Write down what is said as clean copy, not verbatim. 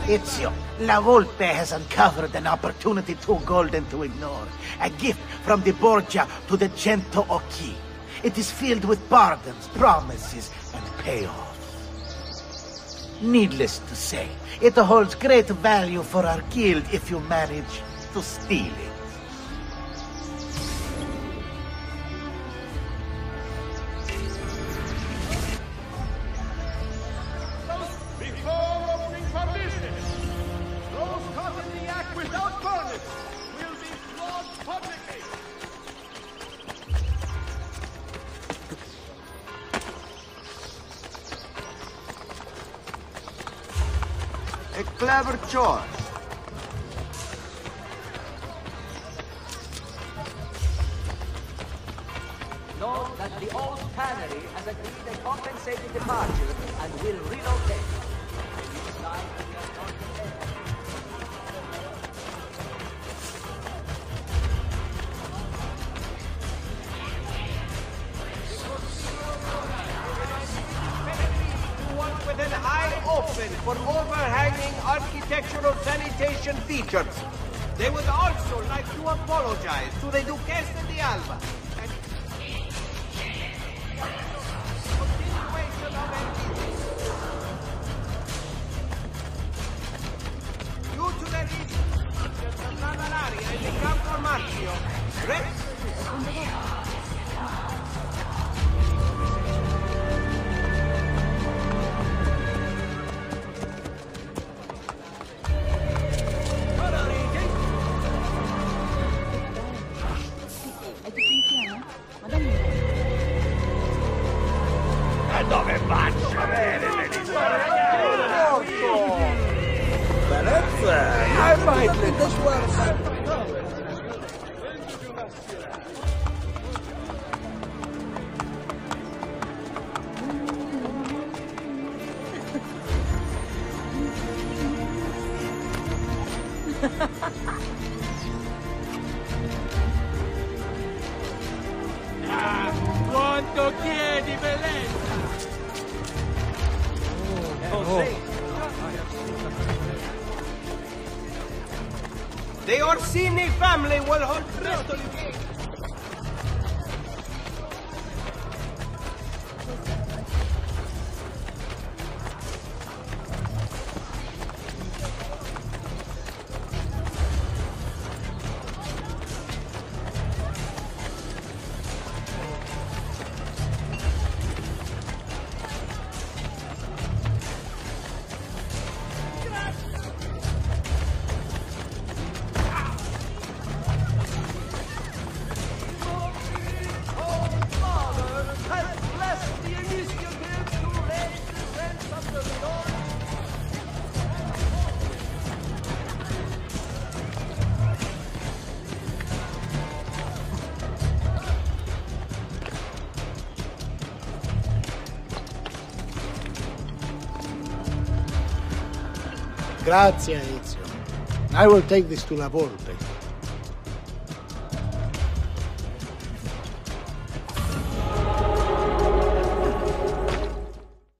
Ezio, La Volpe has uncovered an opportunity too golden to ignore. A gift from the Borgia to the Cento Occhi. It is filled with pardons, promises, and payoffs. Needless to say, it holds great value for our guild if you manage to steal it. A clever choice. Know that the old tannery has agreed a compensated departure and will relocate. Each time we are not prepared. With an eye open for overhanging architectural sanitation features. They would also like to apologize to the Duchessa di Alba. And continuation of their business. Due to the risks of malaria in the Campo Marzio, Dove faccio bene, I might let this one. Quanto chiedi, bellezza! The Orsini family will hold presto the game. Grazie, Ezio. I will take this to La Volpe.